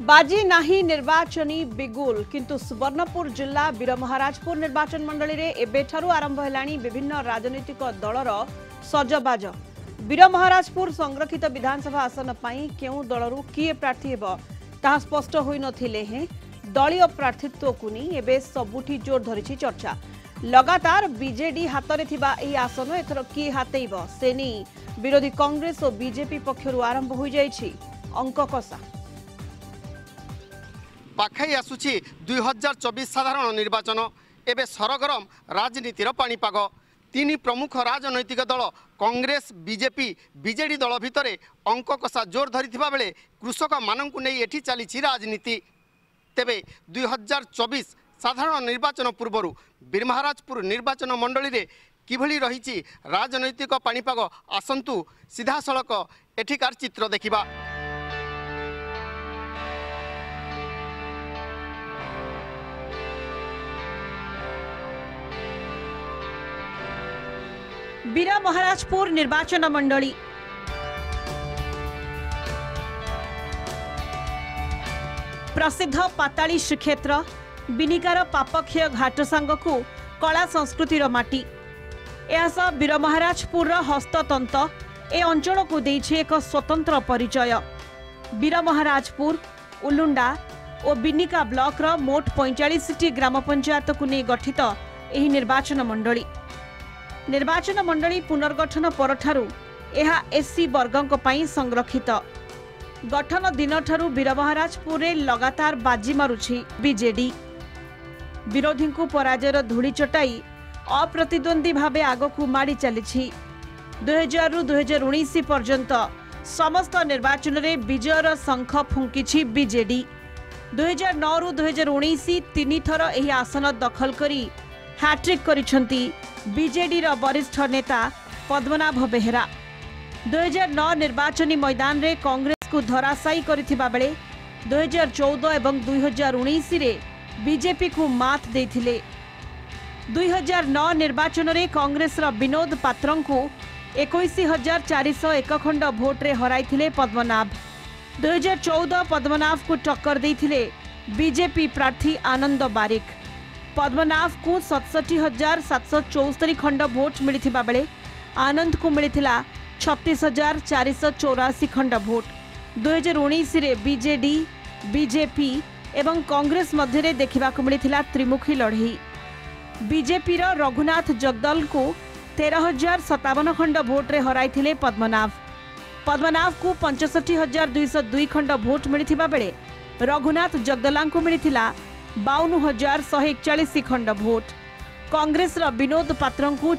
बाजी नाही निर्वाचनी बिगुल किंतु सुवर्णपुर जिला वीरमहाराजपुर निर्वाचन मंडली रे एबेठारु आरंभ हेलाणी विभिन्न राजनीतिक दलर सजबाज। वीरमहाराजपुर संरक्षित विधानसभा आसन पई केउ दलरु किए प्रार्थी हेबो ताहा स्पष्ट होई नथिले हे दलीय प्रार्थीत्व को नहीं एबे सबुठी जोर धरिछि चर्चा। लगातार बीजेडी हातरे थिबा एही आसन एथर किए हातेइबो सेनी विरोधी कांग्रेस और बीजेपी पक्षरु आरंभ होई जाइछि अंक कषा। पाखाई आसुछि 2024 साधारण निर्वाचन एबे सरगरम राजनीतिर पाणीपाग। तीन प्रमुख राजनैतिक दल कांग्रेस बीजेपी बीजेडी दल भितरे अंक कषा जोर धरिथिबा बेले कृषक माननकु नै एठी चलीछि राजनीति। तेबे 2024 साधारण निर्वाचन पूर्वरु वीरमहाराजपुर निर्वाचन मंडली रे किभली रहिछि राजनैतिक पाणीपाग आसंतु सीधा सड़क एठिकार चित्र देखिबा। वीरमहाराजपुर निर्वाचन मंडली प्रसिद्ध पाताली श्रीक्षेत्र बिनिकार पापक्षय घाट सांगकु कला संस्कृतिर माटी एहासह वीरमहाराजपुर हस्ततंत ए अंचल को देइछे एक स्वतंत्र परिचय। वीरमहाराजपुर उलुंडा और बिनिका ब्लॉक रो मोट 45 ग्राम पंचायत को नहीं गठित एही निर्वाचन मंडली पुनर्गठन परठारु एहा एससी वर्गों पई संरक्षित। गठन दिन ठारु वीरमहाराजपुर रे लगातार बाजी मारुछि बीजेडी। विरोधी को पराजयर धूली चटाई अप्रतिद्वंदी भावे आगकू माड़ी चलीछि। 2000 रु 2019 पर्यंत समस्त निर्वाचन रे विजयर शंख फुंकिछि बीजेडी। 2009 रु 2019 तीन थर एही आसन दखल करी हैट्रिक करिसंती बीजेडी रो वरिष्ठ नेता पद्मनाभ बेहेरा। 2009 निर्वाचनी मैदान रे कांग्रेस को धराशायी करिथिबा बेले 2014 एवं 2019 रे बीजेपी को मात देथिले। 2009 निर्वाचन रे कांग्रेस रो विनोद पात्रं को 21,401 खंड भोट रे हराइथिले पद्मनाभ। 2014 पद्मनाभ को टक्कर देथिले बीजेपी प्रार्थी आनंद बारिक। पद्मनाभ को 67,774 खंड भोट मिलिथिबा बेले आनंद को मिलिथिला 36,484 खंड भोट। 2019 रे बीजेडी बीजेपी एवं कांग्रेस मध्य देखा मिलिथिला त्रिमुखी लड़ई। बीजेपी रो रघुनाथ जगदल को 13,057 खंड भोट रे हराइथिले पद्मनाभ। पद्मनाभ को 65,202 खंड भोट मिलिथिबा बेले रघुनाथ जगदला को मिलिथिला 52,141 खंड भोट। कांग्रेस रो विनोद पात्रं को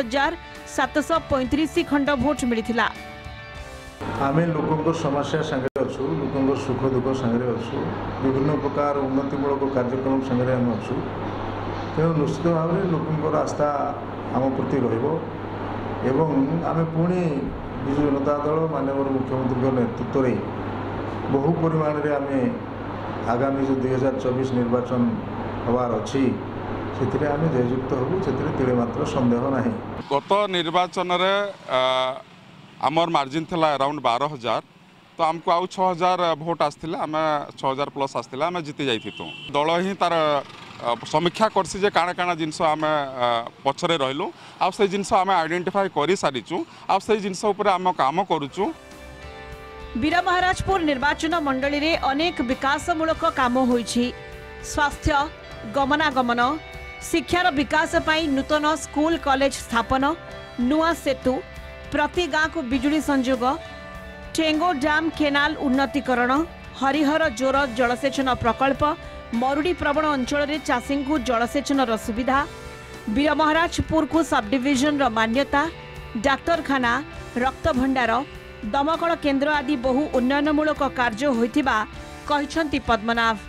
40,735 खंड भोट मिलिथिला। आमे लोकंको समस्या संगे अछु, लोकंको सुख दुख संगे अछु, विभिन्न प्रकार उन्नतिमूलक कार्यक्रम संगे हम अछु। तेणु निश्चित भाव में लोकंको आस्था आम प्रति रहिबो एवं आमे पुणी विजु जनता दल माननीय मुख्यमंत्री नेतृत्व रे बहु परिमाण रे आमे आगामी जो 2024 निर्वाचन हवार अच्छी से जययुक्त हबू से मात्र संदेह नहीं। गत निर्वाचन रे आमर मार्जिन थिला अराउंड 12,000 तो आमको आउ 6,000 भोट आसथिला आम 6,000 प्लस आसथिला आम जीति जाइथितु। दल ही तार समीक्षा करसी जे काना काना जिनस आम पछरे रहलु आ से जिनस आम आइडेंटिफाई करि सारिचु आ से जिनस ऊपर आम काम करूचु। वीरमहाराजपुर निर्वाचन मंडली रे अनेक विकासमूलक काम होइछि। स्वास्थ्य गमनागमन शिक्षार विकास पाई नूतन स्कूल कॉलेज स्थापन नुआ सेतु प्रति गाँ को बिजुली संयोग टेंगो डैम केनाल उन्नतीकरण हरिहर जोर जलसेचन प्रकल्प मरुड़ी प्रवण अंचल रे चाषी को जलसेचन सुविधा वीरमहाराजपुर को सब डिविजन मान्यता डाक्तरखाना रक्त भंडार दमकल केन्द्र आदि बहु उन्नयनमूलक कार्य होइथिबा कहिसंती पद्मनाभ।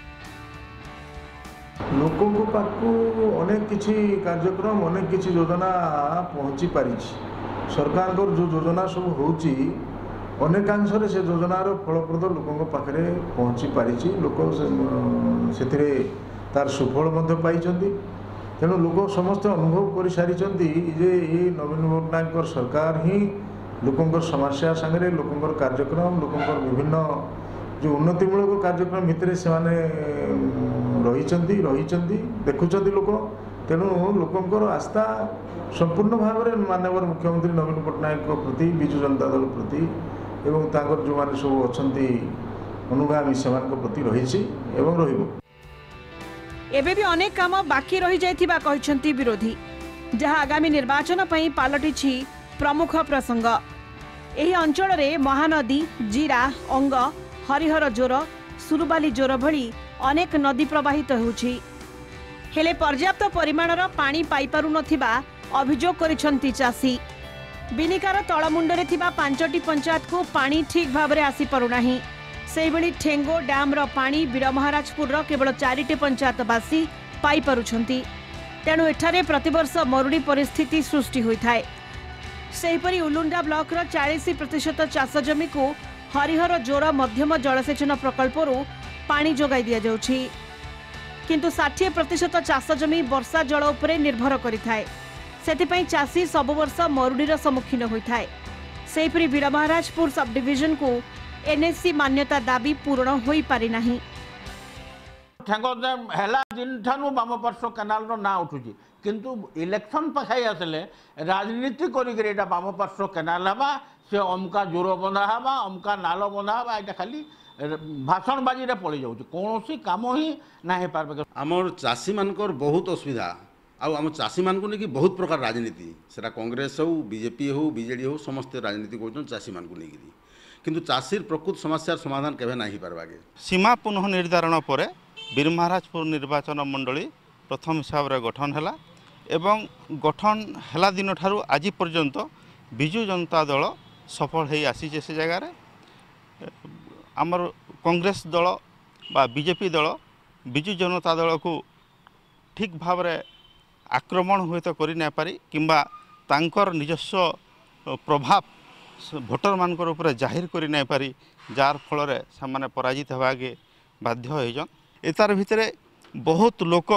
लोकों को पाखु अनेक किछि कार्यक्रम अनेक किछि योजना पहुँची पारि सरकार जो योजना सब होउची अनेकांश से योजनार फलप्रद लोकों पाखे पहुँची पारि लोक से तार सुफल पाई। तेणु लोक समस्त अनुभव कर सारी जे ये नवीन पट्टनायक सरकार ही लोकंर समस्या संगे लोकंर कार्यक्रम लोकंर विभिन्न जो उन्नतिमूलक कार्यक्रम भितर से रही देखुं लोक तेणु लोकंर आस्था संपूर्ण भाव में माननीय मुख्यमंत्री नवीन पट्टनायक प्रति विजु जनता दल प्रति एवं तांकर जो माने सब अच्छी अनुगामी से प्रति रही एबे भी अनेक काम बाकी रही जाइथिबा कहिसंती विरोधी जहां आगामी निर्वाचन पई पालटिछि प्रमुख प्रसंग। एही अंचल रे महानदी जीरा अंग हरिहर जोर सुरुबाली जोर भली अनेक नदी प्रवाहित होउछि हेले पर्याप्त परिमाणर पानी पाई पारु नथिबा अभियोग करिसंती चासी। बिनिकार तळमुंडरे थिबा 5टी पंचायत को पानी ठीक भाव में आसी पारु नाही। सेहिभଳି ठेंगो डैम्र पानी वीरमहाराजपुर केवल 4टी पंचायतवासी पाई पारुछंती तेणु एठारे प्रतिवर्ष मरुड़ी परिस्थिति सृष्टि होइथाय। सेहिपरि उलुंडा ब्लॉक 40% चाष जमी को हरिहर जोर मध्यम जलसेचन प्रकल्परू पानी जोगाई दिया जाउछि किंतु 60% चाष जमी वर्षा जल उपरे निर्भर करिथाय। सेतिपई चासी सब वर्ष मरुड़ीर सम्मुखीन होइथाय। सेहिपरि वीरमहाराजपुर सब डिविजन को एनएससी मान्यता दाबी पूर्ण होई पारि नाही। ठेंगो हेला दिन ठानु बाम पार्श्व केनाल रो ना उठुची किंतु इलेक्शन पखाई आसले राजनीति करिके एटा बाम पार्श्व केनाल हबा से अमका जोर बंधा हबा अमका नाल बंधा हबा एटा खाली भाषण बाजी रे पड़ी जाउची कोनोसी काम ही ना हे पारबे। हमर चासी मानकर बहुत असुविधा आम चासी मान को लेकिन बहुत प्रकार राजनीति सेटा कांग्रेस हो बीजेपी हो बीजेडी हो समस्त राजनीति कर चासी मान को लेकिन किंतु चाषीर प्रकृत समस्यार समाधान केवे नहीं पारबागे। सीमा पुनः निर्धारण पर वीरमहाराजपुर निर्वाचन मंडली प्रथम हिसाब से गठन है एवं गठन है दिन ठारू आज पर्यंत विजु जनता दल सफल हो आसी से जगार आमर कांग्रेस दल बा बीजेपी दल विजु जनता दल को ठीक भाव में आक्रमण हुए तो कर नहीं पारी किंबा तांकर निजस्व प्रभाव भोटर मानकर ऊपर जाहिर कर नहीं पारी जार फल से पराजित होवागे बाध्य होजन। एतार भितर बहुत लोक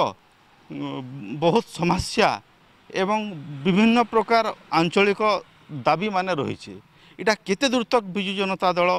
बहुत समस्या एवं विभिन्न प्रकार आंचलिक दाबी माने रही इटा केते दूर तक विजु जनता दल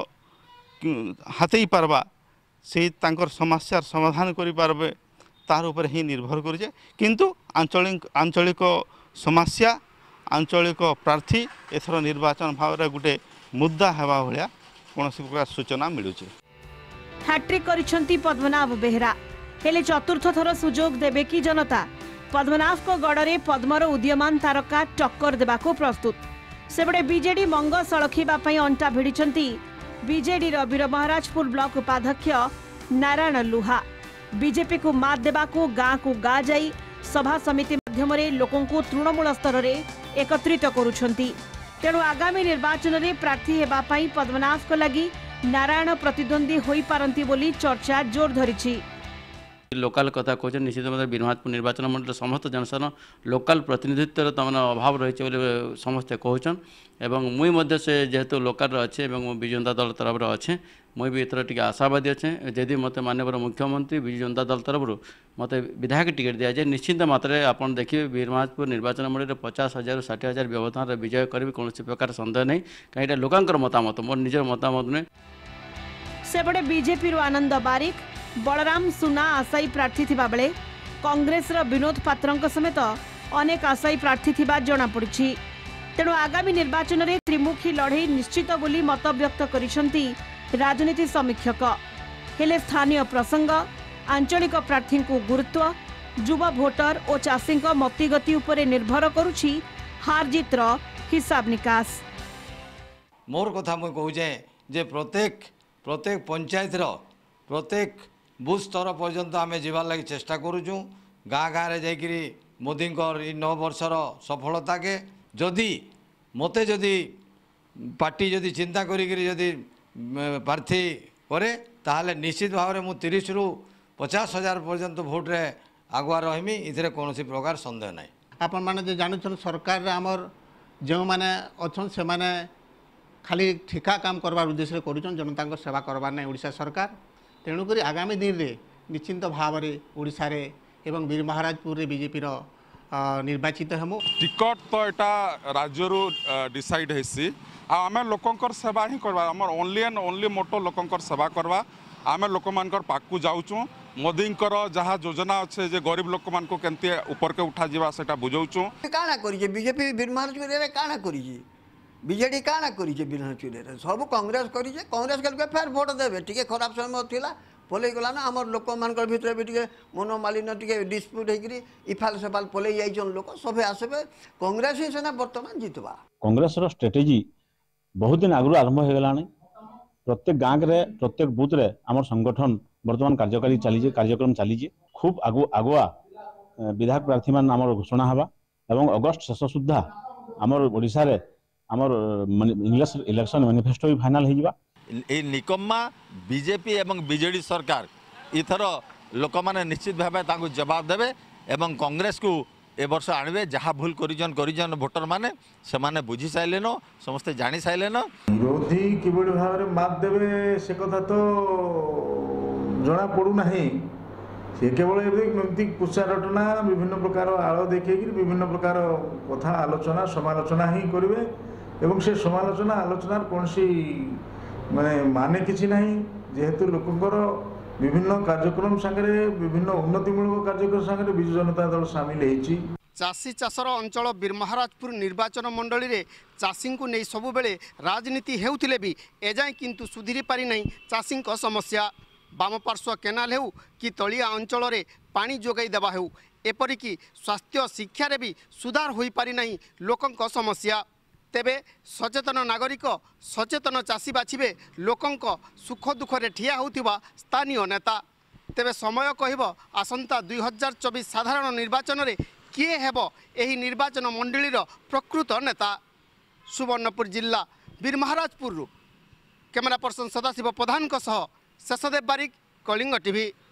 हाथई पारबा से तांकर समस्यार समाधान करि पारबे तार ऊपर ही निर्भर करे किंतु आंचलिक समस्या आंचलिक प्रार्थी एथर निर्वाचन भाव में गोटे मुद्दा हेबा भलिया कौन प्रकार सूचना मिलूँ। हैट्रिक करिसंती पद्मनाभ बेहरा हेले चतुर्थ थर सुजोग देबे कि जनता। पद्मनाभ को गड़े पद्मर उदीयमान तारका टक्कर देबाको प्रस्तुत। सेबडे बीजेडी मंग सड़खीबा पई अंटा भिड़िछंती बीजेडी वीरमहाराजपुर ब्लॉक उपाध्यक्ष नारायण लुहा। बीजेपी को मात देबाको गाँ को गा जाई सभा समिति माध्यम लोकों को तृणमूल स्तर में एकत्रित करुछंती। तेणु आगामी निर्वाचन में प्रार्थी हेबा पई पद्मनाभ को लगी नारायण प्रतिद्वंदी होई पारंती बोली चर्चा जोर धरिछि। लोकाल कथा कहते निश्चित भाव वीरमहाराजपुर निर्वाचन मंडल समस्त जनसाधारण लोकाल प्रतिनिधित्व तमान अभाव रही समस्ते कहन एवं मुई से जेहेतु लोकाल अच्छे विजु जनता दल तरफ अच्छे मुई भी एथर टी आशावादी अच्छे जदि मत माननीय मुख्यमंत्री विजु जनता दल तरफ मत विधायक टिकेट दि जाए निश्चित मात्रा आप देखिए वीरमहाराजपुर निर्वाचन मंडल 50,000 ରୁ 60,000 व्यवधान विजय करी कौन प्रकार सन्देह नहीं कहीं लोकांकर मतामत मोर निजर मतामत नुहे। सेबड़े बीजेपी आनंद बारिक बलराम सुना आशायी प्रार्थी थिबा बेले कांग्रेस विनोद पात्र समेत अनेक आशायी प्रार्थी थिबा जणा पड़िछि। तेणु आगामी निर्वाचन में त्रिमुखी लड़ई निश्चित बोली मत व्यक्त करिसंती राजनीति समीक्षक। हेले स्थानीय प्रसंग आंचलिक प्रार्थी को गुरुत्व युवा भोटर और चाषी मतिगति उपरे निर्भर करुछि हार जीतर हिसाब निकास। मोर कथा मुझे कहूचे जे प्रत्येक पंचायत प्रत्येक बूथ स्तर पर्यंत आम जीवार लगी चेष्टा करुचु गाँ गाँव जाकि मोदी 9 वर्षर सफलता के जदि मते जदि पार्टी जदि चिंता करी प्रार्थी करे ताहले निश्चित भाव में 30,000 ରୁ 50,000 पर्यंत भोट रे आगुआ रही इधर कौन प्रकार सन्देह ना। आपण मैंने जानून सरकार आमर जो मैंने अच्छा से मैंने खाली ठिका काम करवार उद्देश्य करुचन जनता सेवा करवार ना ओडिशा सरकार। तेणुक आगामी दिन में निश्चिंत भाव में ओडिशा रे एवं वीरमहाराजपुर बीजेपी निर्वाचित हेमु। टिकट तो यहाँ राज्य डिसाइड होसी आम लोकंकर सेवा ही करवा आम ओनली एंड ओनली मोटो लोकंकर सेवा करवा आम लोक मानकर पाकू जाऊँ मोदींकर जहाँ योजना अच्छे जे गरीब लोक मान को केमती ऊपर के उठा जावा सेटा बुझाऊँ काଣା करिजे बीजेपी बिरमारचुरे काଣା करिजे बीजेडी काଣା करिजे बिरमारचुरे सब कांग्रेस करिजे कांग्रेस के फेर भोट देबे टिके खराब समय थिला पलई गला ना आम लोक मान भीतर भी टे मनोमालिन्य टे डिस्प्यूट होकर इफाल सेफाल पलई जाइछन लोक सभे आसबे कांग्रेस ही सेना वर्तमान जितवा। कांग्रेस रो स्ट्रेटेजी बहुत दिन आगु आरंभ हो गलानी प्रत्येक गाँव में प्रत्येक बूथ रे आम संगठन वर्तमान कार्यकारी चली कार्यक्रम चली खूब आगुआ विधायक प्रार्थी मान आम घोषणा हवा एवं अगस्ट शेष सुधा आमर ओडिशा रे आमर इलेक्शन मैनिफेस्टो भी फाइनल हो निकम्मा बीजेपी एवं बीजेडी सरकार इथर लोक मैंने निश्चित भाव जवाब देवे एवं कांग्रेस को ए वर्ष आणवे जहाँ भूल करिजन भोटर माने से माने बुझी साइलेन समस्ते जानी साइलेन विरोधी किबड़ी भाव में मात देवे से कथा तो जना पड़ू ना से केवल एमती कुचा रटना विभिन्न प्रकार आड़ देखी विभिन्न प्रकार कथा आलोचना समालोचना ही करेंगे एवं से समालोचना आलोचनार कौन माने किसी नहीं जेहेतु लोकंर विभिन्न कार्यक्रम सांगे विभिन्न उन्नतिमूलक कार्यक्रम सांगे विजु जनता दल सामिल होती। चाषी चाषर अंचल बीरमहाराजपुर निर्वाचन मंडली रे चाषी को नहीं सबु बेले राजनीति हेउथिले भी एजाए किंतु सुधीरी पारि नहीं चाषी समस्या बाम पार्श्व केनाल हेउ कि तलिया अंचल रे पानी जोगाई देवा हेउ एपरिकी स्वास्थ्य शिक्षा रे भी सुधार होई पारि नहीं लोकंक समस्या तेबे सचेतन नागरिक सचेतन चाषी बाछिबे लोकंक सुख दुख रे ठिया होउथिबा स्थानीय नेता तेबे समय कहब आसंता 2024 साधारण निर्वाचन रे किए हेबो एही निर्वाचन मंडलीर प्रकृत नेता। सुवर्णपुर जिला Birmaharajpur camera person Sadashiv Pradhan Sheshdev Barik Kalinga TV.